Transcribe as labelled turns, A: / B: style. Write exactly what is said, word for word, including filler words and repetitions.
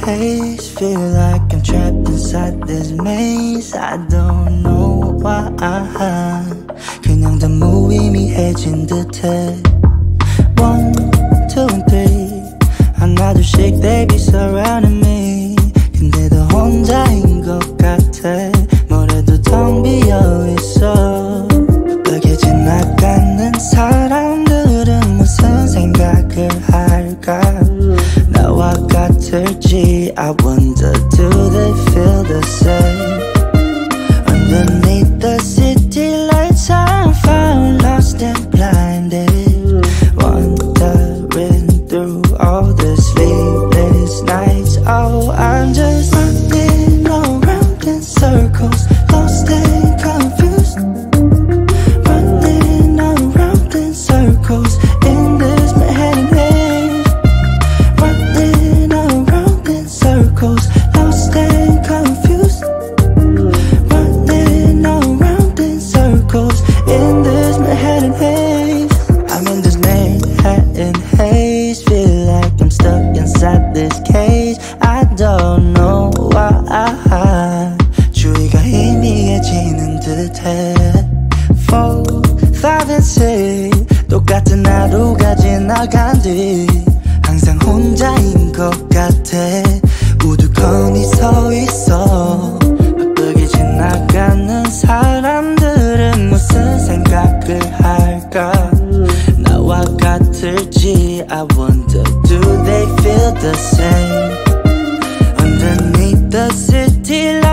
A: haze, feel like I'm trapped inside this maze. I don't know why. 그냥 다 무의미해진 듯해. One, two and three, 하나 둘씩 they be surrounding me. 근데 더 혼자인 것 같아. 뭐래도 텅 비어있어. 여기 지나가는 사람들은 무슨 생각을 할까? 나와 같을지 I wonder, do they feel the same? Underneath the city lights I'm found lost and blinded, wandering through all the sleepless nights. Oh, I'm just running around in circles, lost and confused. Running around in circles in this Manhattan haze. Running around in circles, lost and confused. Running around in circles in this Manhattan haze. I'm in this Manhattan haze, feel like I'm stuck inside this cage. I don't know why. 주위가 희미해지는 듯해. Four, five and six, 똑같은 하루가 지나간 뒤 항상 혼자인 것 같아. 우두커니 서 있어. 바쁘게 지나가는 사람들은 무슨 생각을 할까? 나와 같을지 I wonder, do they feel the same? Underneath the city lights